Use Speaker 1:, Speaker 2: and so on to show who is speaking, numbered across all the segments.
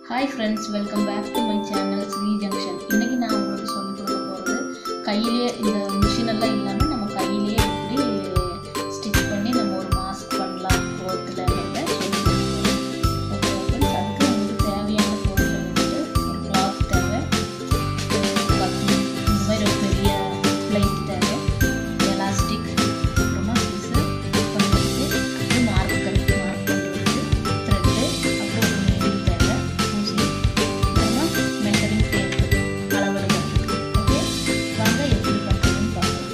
Speaker 1: Hi friends, welcome back to my channel SREE Junction. இன்னைக்கு நான் உங்களுக்கு சொல்லி கொடுக்க போறது கையிலே இந்த மிஷின் எல்லாம் இல்லாம நம்ம கையிலே எப்படி ஸ்டிட்ச் பண்ணி நம்ம ஒரு மாஸ்க் பண்ணலாம் க்ளோத்ல வந்து ஓகே फ्रेंड्स அதுக்கு உங்களுக்கு தேவையான பொருட்கள் வந்து ஒரு கிளாத் தேவை பத்தி இந்த மாதிரி ஒரு பெரிய பிளேட் தேவை எலாஸ்டிக் அப்புறமா சீசர் பண்ணிட்டு அது மார்க் பண்றது த்ரெட் அப்புறம் ஒரு நீடில் தேவை ஊசி அப்புறமா மெஷரிங் டேப் அளவெடுக்கிறதுக்கு ஓகே வாங்க எப்படி பண்றதுன்னு பார்க்கலாம்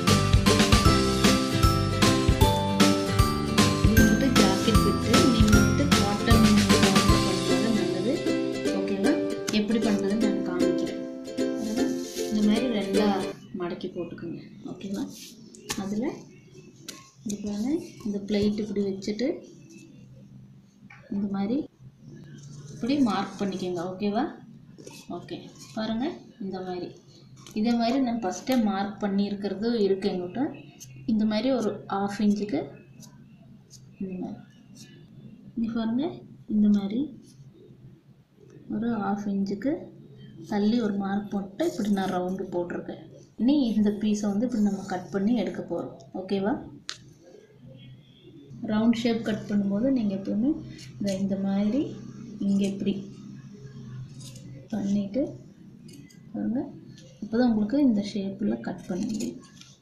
Speaker 1: இது வந்து ஜாக்கெட் விட்டு நீங்க வந்து காட்டன் பண்றது நல்லது ஓகேவா எப்படி பண்றதுன்னு நான் காமிக்கிறேன் இந்த மாதிரி ரெண்டா மடக்கி போட்டுக்கோங்க ஓகேவா அதுல இது பாருங்க இந்த பிளேட் இப்படி வச்சிட்டு இந்த மாதிரி இப்படி மார்க் பண்ணிக்கங்க ஓகேவா ஓகே பாருங்க இந்த மாதிரி இதே மாதிரி நான் ஃபர்ஸ்ட் மார்க் பண்ணி இருக்கிறது இருக்கு என்கிட்ட இந்த மாதிரி ஒரு 1/2 இன்ச்சுக்கு இந்த மாதிரி நீ பாருங்க இந்த மாதிரி ஒரு 1/2 இன்ச்சுக்கு தள்ளி ஒரு மார்க் போட்டு இப்படி நான் ரவுண்ட் போட்டுருக்கேன் இனி இந்த பீஸை வந்து இப்படி நம்ம கட் பண்ணி எடுக்க போறோம் ஓகேவா ரவுண்ட் ஷேப் கட் பண்ணும்போது நீங்க எப்பவுமே இந்த மாதிரி இங்க இப்படி பண்ணிட்டு பாருங்க அப்பதான் உங்களுக்கு இந்த ஷேப்ல கட் பண்ண முடியும்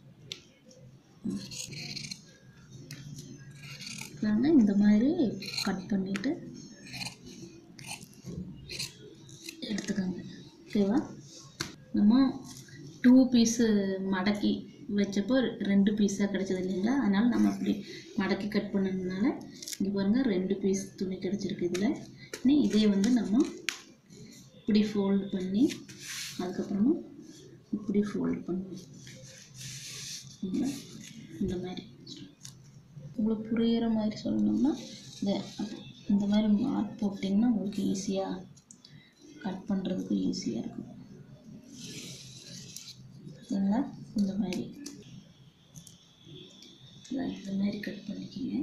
Speaker 1: பாருங்க இந்த மாதிரி கட் பண்ணிட்டு எடுத்துக்கங்க ஓகேவா நம்ம 2 பீஸ் மடக்கி வெச்சப்போ 2 பீஸா கிடைச்சது இல்லைங்களா அதனால நம்ம அப்படி மடக்கி கட் பண்ணதுனால இங்க பாருங்க 2 பீஸ் துணி கிடைச்சிருக்கு இதுல நீ இதே வந்து நம்ம இப்படி ஃபோல்ட் பண்ணி அதுக்கு அப்புறமா இப்படி ஃபோல்ட் பண்ணி இந்த மாதிரி உங்களுக்கு புரியுற மாதிரி சொல்லணும்னா இந்த மாதிரி மார்க் போட்டீங்கன்னா உங்களுக்கு ஈஸியா கட் பண்றதுக்கு ஈஸியா இருக்கும் சரிங்களா இந்த மாதிரி கட் பண்ணிக்கங்க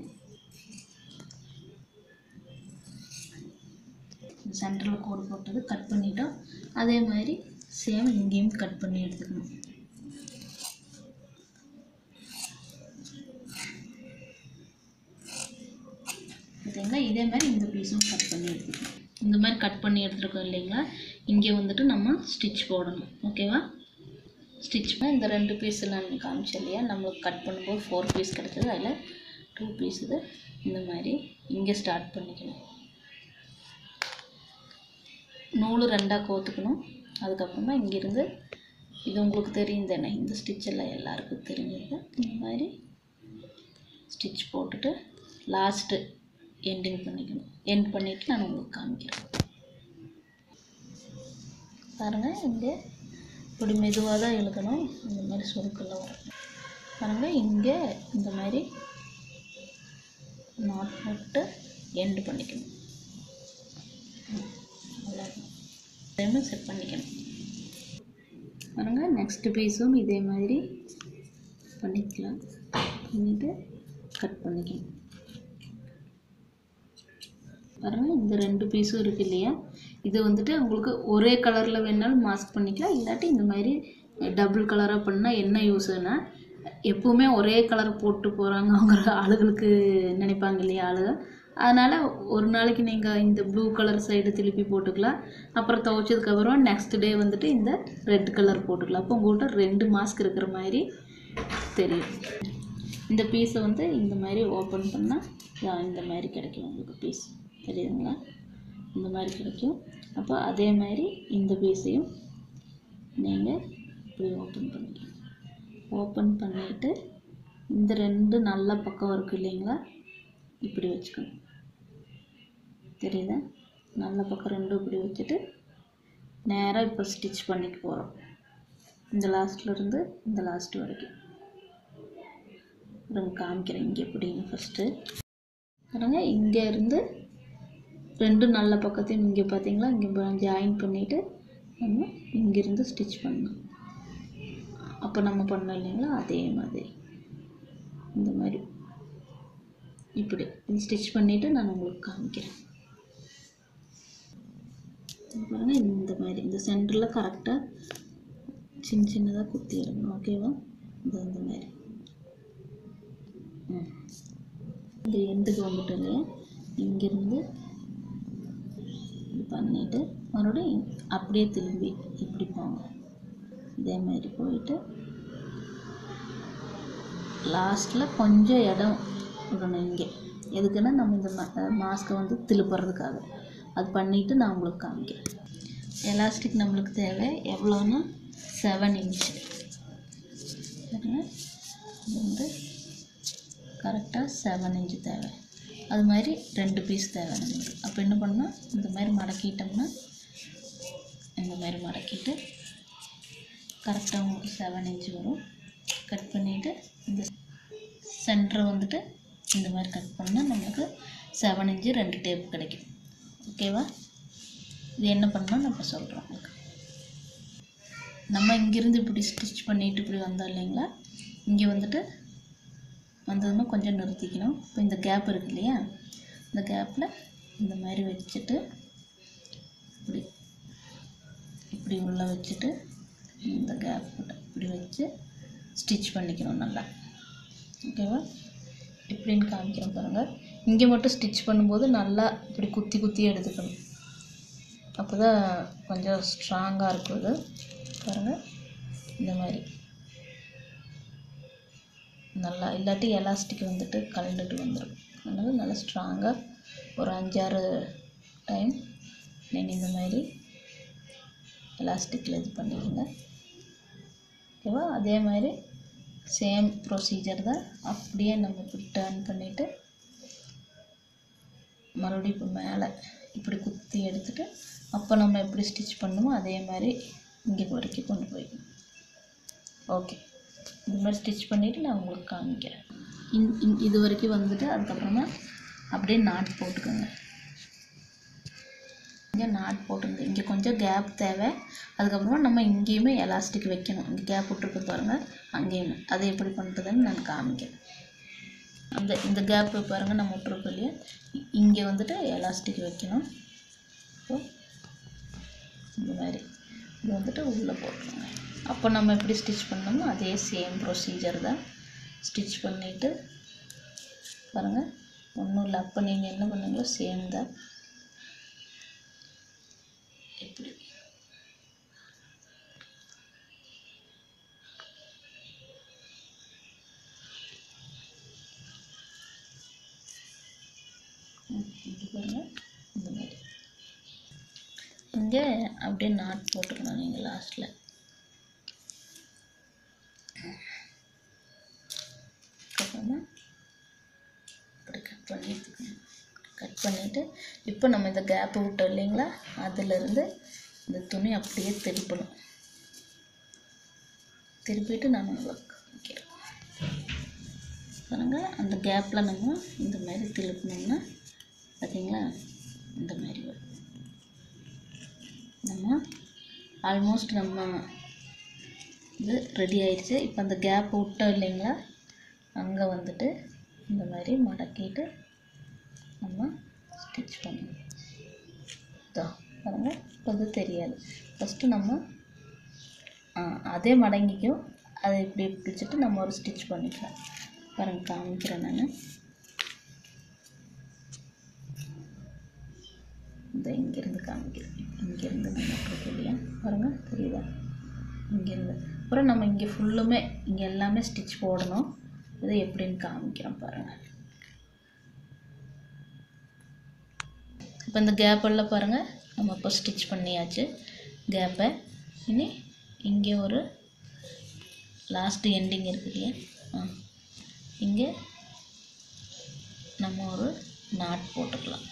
Speaker 1: சென்டர்ல கோடு போட்டது கட் பண்ணிட்டோம் அதே மாதிரி சேம் இங்கேயும் கட் பண்ணி எடுத்துக்கணும் பாத்தீங்களா இதே மாதிரி இந்த பீஸும் கட் பண்ணி எடுத்துக்கணும் இந்த மாதிரி கட் பண்ணி எடுத்துறோம் இல்லைங்களா இங்கே வந்துட்டு நம்ம ஸ்டிட்ச் போடணும் ஓகேவா ஸ்டிட்ச் பண்ண இந்த 2 பீஸ் நான் காமிச்சேன் இல்லையா நம்மளுக்கு கட் பண்ணும்போது 4 பீஸ் கிடைச்சது அதில் 2 பீஸ் இது இந்த மாதிரி இங்கே ஸ்டார்ட் பண்ணிக்கணும் நூல் ரெண்டா கோத்துக்கணும் அதுக்கப்புறமா இங்கிருந்து இது உங்களுக்கு தெரியும் தானே இந்த ஸ்டிட்ச் எல்லாம் எல்லாருக்கும் தெரிஞ்சது இந்த மாதிரி ஸ்டிட்ச் போட்டுட்டு லாஸ்ட் எண்டிங் பண்ணிக்கணும் எண்ட் பண்ணிட்டு நான் உங்களுக்கு காமிக்கிறேன் பாருங்க இங்கே இப்படி மெதுவாக தான் இழுக்கணும் இந்த மாதிரி சுருக்கெல்லாம் வரும் பாருங்க இங்கே இந்த மாதிரி நாட் போட்டு எண்ட் பண்ணிக்கணும் அவ்வளோதான் செட் பண்ணிக்கணும் பாருங்க நெக்ஸ்ட் பீஸும் இதே மாதிரி பண்ணிக்கலாம் பண்ணிட்டு கட் பண்ணிக்கணும் பாருங்க இந்த 2 பீஸும் இருக்கு இல்லையா இது வந்துட்டு உங்களுக்கு ஒரே கலர்ல வேணாலும் மாஸ்க் பண்ணிக்கலாம் இல்லாட்டி இந்த மாதிரி டபுள் கலரா பண்ணா என்ன யூஸ்னா எப்பவுமே ஒரே கலர் போட்டு போறாங்க அவங்க ஆளுகளுக்கு நினைப்பாங்க இல்லையா ஆளுங்க அதனால ஒரு நாளைக்கு நீங்க இந்த ப்ளூ கலர் சைடு திருப்பி போட்டுக்கலாம் அப்புறம் துவைச்சதுக்கு அப்புறம் நெக்ஸ்ட் டே வந்துட்டு இந்த ரெட் கலர் போட்டுக்கலாம் அப்போ உங்கள்கிட்ட 2 மாஸ்க் இருக்கிற மாதிரி தெரியும் இந்த பீஸை வந்து இந்த மாதிரி ஓபன் பண்ணா இந்த மாதிரி கிடைக்கும் உங்களுக்கு பீஸ் தெரியுதுங்களா இந்த மாதிரி கிடைக்கும் அப்போ அதே மாதிரி இந்த பீஸையும் நீங்க இப்படி ஓபன் பண்ணிக்கலாம் ஓபன் பண்ணிட்டு இந்த 2 நல்ல பக்கம் இருக்கு இல்லைங்களா இப்படி வச்சுக்கணும் தெரியுதா நல்ல பக்கம் 2 இப்படி வச்சிட்டு நேரா இப்ப ஸ்டிட்ச் பண்ணிக்க போறோம் இந்த லாஸ்ட்ல இருந்து இந்த லாஸ்ட் வரைக்கும் நான் காமிக்கிறேன் இங்க எப்படின்னு ஃபர்ஸ்ட் பாருங்க இங்க இருந்து 2 நல்ல பக்கத்தையும் இங்க பாத்தீங்களா இங்க ஜாயின் பண்ணிட்டு நம்ம இங்க இருந்து ஸ்டிட்ச் பண்ணனும் அப்ப நம்ம பண்ணோம் இல்லைங்களா அதே மாதிரி இந்த மாதிரி இப்படி ஸ்டிட்ச் பண்ணிட்டு நான் உங்களுக்கு காமிக்கிறேன் பாருங்க இந்த மாதிரி இந்த சென்டரில் கரெக்டாக சின்னதாக குத்தி எடுக்கணும். ஓகேவா? இந்த மாதிரி இந்த எண்டுக்கு வந்துட்டு இல்லையா, இங்கேருந்து இது பண்ணிவிட்டு மறுபடியும் அப்படியே திரும்பி இப்படி போங்க. இதே மாதிரி போயிட்டு லாஸ்ட்டில் கொஞ்சம் இடம் விடணும் இங்கே. எதுக்குன்னா நம்ம இந்த மாஸ்க்கை வந்து திருப்புறதுக்காக. அது பண்ணிவிட்டு நான் உங்களுக்கு காமிக்கிறேன். எலாஸ்டிக் நம்மளுக்கு தேவை எவ்வளோன்னா 7 இன்ச்சு. சரிங்க, இது வந்து கரெக்டாக 7 இன்ச்சு தேவை. அது மாதிரி 2 பீஸ் தேவை நம்மளுக்கு. அப்போ என்ன பண்ணால் இந்த மாதிரி மடக்கிட்டோம்னா இந்த மாதிரி மடக்கிட்டு கரெக்டாக உங்களுக்கு 7 இன்ச்சு வரும். கட் பண்ணிவிட்டு இந்த சென்டரை வந்துட்டு இந்த மாதிரி கட் பண்ணால் நம்மளுக்கு 7 இன்ச்சு 2 டேப் கிடைக்கும். ஓகேவா? இது என்ன பண்ணால் நான் இப்போ சொல்கிறேன் உங்களுக்கு. நம்ம இங்கேருந்து இப்படி ஸ்டிச் பண்ணிவிட்டு இப்படி வந்தோம் இல்லைங்களா, இங்கே வந்துட்டு வந்ததுன்னா கொஞ்சம் நிறுத்திக்கணும். இப்போ இந்த கேப் இருக்கு இல்லையா, இந்த கேப்பில் இந்த மாதிரி வச்சுட்டு இப்படி இப்படி உள்ளே வச்சுட்டு இந்த கேப் இப்படி வச்சு ஸ்டிச் பண்ணிக்கணும் நல்லா. ஓகேவா? இப்படின்னு காமிக்கிறோம் பாருங்கள். இங்கே மட்டும் ஸ்டிச் பண்ணும்போது நல்லா இப்படி குத்தி குத்தி எடுத்துக்கணும். அப்போ தான் கொஞ்சம் ஸ்ட்ராங்காக இருக்கும். இது பாருங்கள், இந்த மாதிரி நல்லா, இல்லாட்டி எலாஸ்டிக் வந்துட்டு கலந்துட்டு வந்துடும். அதனால் நல்லா ஸ்ட்ராங்காக ஒரு 5-6 டைம் நீங்கள் இந்த மாதிரி எலாஸ்டிக்கில் இது பண்ணிக்கோங்க. ஓகேவா? அதே மாதிரி சேம் ப்ரொசீஜர் தான். அப்படியே நம்ம இப்படி டர்ன் பண்ணிவிட்டு மறுபடியும் இப்போ மேலே இப்படி குத்தி எடுத்துகிட்டு அப்போ நம்ம எப்படி ஸ்டிச் பண்ணணுமோ அதே மாதிரி இங்கே வரைக்கும் கொண்டு போய்க்கணும். ஓகே, இந்த மாதிரி ஸ்டிச் பண்ணிவிட்டு நான் உங்களுக்கு காமிக்கிறேன். இது வரைக்கும் வந்துட்டு அதுக்கப்புறமா அப்படியே நாட் போட்டுக்கோங்க. இங்கே நாட் போட்டுங்க. இங்கே கொஞ்சம் கேப் தேவை. அதுக்கப்புறமா நம்ம இங்கேயுமே எலாஸ்டிக் வைக்கணும். இங்கே கேப் விட்டுருக்கு பாருங்கள், அங்கேயுமே. அதை எப்படி பண்ணுறதுன்னு நான் காமிக்கிறேன். இந்த கேப்பு பாருங்கள், நம்ம விட்டுருக்கோம் இல்லையா, இங்கே வந்துட்டு எலாஸ்டிக் வைக்கணும். ஸோ இந்த மாதிரி இது வந்துட்டு உள்ளே போட்டுருங்க. அப்போ நம்ம எப்படி ஸ்டிச் பண்ணோமோ அதே சேம் ப்ரொசீஜர் தான். ஸ்டிச் பண்ணிவிட்டு பாருங்கள், ஒன்றும் இல்லை. அப்போ நீங்கள் என்ன பண்ணுங்களோ சேம் தான். எப்படி பாருங்கள், இந்த மாதிரி இங்கே அப்படியே நாட் போட்டுக்கணும் நீங்கள் லாஸ்ட்டில். அப்புறமா இப்படி கட் பண்ணிவிட்டு இப்போ நம்ம இந்த கேப்பை விட்டோம் இல்லைங்களா, அதிலிருந்து இந்த துணி அப்படியே திருப்பணும். திருப்பிட்டு நான் உங்களுக்கு வைக்கிறேன் பாருங்கள். அந்த கேப்பில் நம்ம இந்த மாதிரி திருப்பினோம்னா பார்த்தீங்களா, இந்த மாதிரி வரும். நம்ம ஆல்மோஸ்ட் நம்ம இது ரெடி ஆயிடுச்சு. இப்போ அந்த கேப் விட்டோம் இல்லைங்களா, அங்கே வந்துட்டு இந்த மாதிரி மடக்கிட்டு நம்ம ஸ்டிச் பண்ணணும். பாருங்கள், இப்போ அது தெரியாது. ஃபஸ்ட்டு நம்ம அதே மடங்கிக்கும் அதை இப்படி பிடிச்சிட்டு நம்ம ஒரு ஸ்டிச் பண்ணிக்கலாம். பாருங்கள், காமிக்கிறேன் நான். இந்த இங்கேருந்து காமிக்கிறேன். இங்கேருந்து நம்ம போட்டு இல்லையா, பாருங்கள் தெரியுதா, இங்கேருந்து. அப்புறம் நம்ம இங்கே ஃபுல்லுமே இங்கே எல்லாமே ஸ்டிச் போடணும். இதை எப்படின்னு காமிக்கிறோம் பாருங்கள். இப்போ இந்த கேப்பெல்லாம் பாருங்கள், நம்ம இப்போ ஸ்டிச் பண்ணியாச்சு கேப்பை. இனி இங்கே ஒரு லாஸ்ட்டு எண்டிங் இருக்கு இல்லையா, இங்கே நம்ம ஒரு நாட் போட்டுக்கலாம்.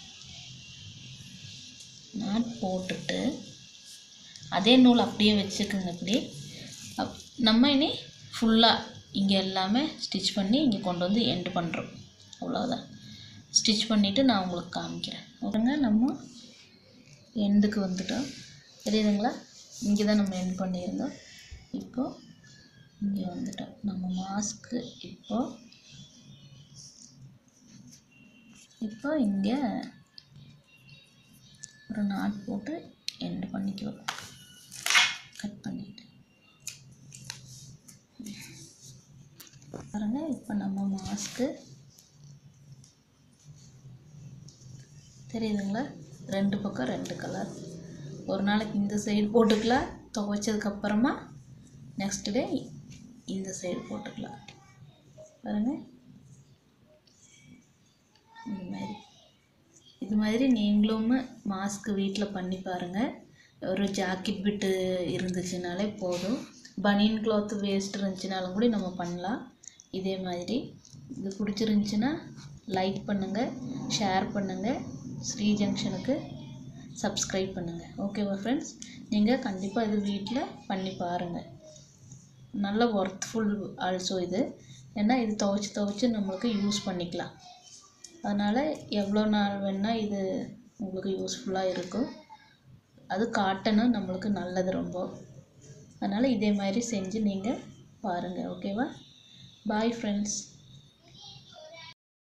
Speaker 1: நாட் போட்டுட்டு அதே நூல் அப்படியே வச்சுக்கோங்க. இப்படி நம்ம இனி ஃபுல்லாக இங்கே எல்லாமே ஸ்டிச் பண்ணி இங்கே கொண்டு வந்து எண்டு பண்ணுறோம். அவ்வளோதான். ஸ்டிச் பண்ணிவிட்டு நான் உங்களுக்கு காமிக்கிறேன். ஓகேங்க, நம்ம எண்டுக்கு வந்துட்டோம். தெரியுதுங்களா, இங்கே தான் நம்ம எண்ட் பண்ணியிருந்தோம். இப்போது இங்கே வந்துட்டோம். நம்ம மாஸ்க்கு இப்போ இங்கே ஒரு நாட் போட்டு எண்ட் மாஸ்க்கு தெரியுதுங்களா? ரெண்டு பக்கம் ரெண்டு கலர். ஒரு நாளைக்கு இந்த சைடு போட்டுக்கலாம், துவைச்சதுக்கப்புறமா நெக்ஸ்ட் டே இந்த சைடு போட்டுக்கலாம். பாருங்கள், இது மாதிரி நீங்களும் மாஸ்க் வீட்டில் பண்ணி பாருங்கள். ஒரு ஜாக்கெட் பிட்டு இருந்துச்சுனாலே போதும், பனியன் கிளாத் வேஸ்ட் இருந்துச்சுனாலும் கூட நம்ம பண்ணலாம். இதே மாதிரி இது பிடிச்சிருந்துச்சின்னா லைக் பண்ணுங்கள், ஷேர் பண்ணுங்கள், ஸ்ரீ ஜங்ஷனுக்கு சப்ஸ்கிரைப் பண்ணுங்கள். ஓகேவா ஃப்ரெண்ட்ஸ்? நீங்கள் கண்டிப்பாக இது வீட்டில் பண்ணி பாருங்கள். நல்ல ஒர்த்ஃபுல் ஆல்சோ இது. ஏன்னா இது துவைச்சி நம்மளுக்கு யூஸ் பண்ணிக்கலாம். அதனால் எவ்வளோ நாள் வேணால் இது உங்களுக்கு யூஸ்ஃபுல்லாக இருக்கும். அது காட்டனும் நம்மளுக்கு நல்லது ரொம்ப. அதனால் இதே மாதிரி செஞ்சு நீங்கள் பாருங்கள். ஓகேவா? Bye friends.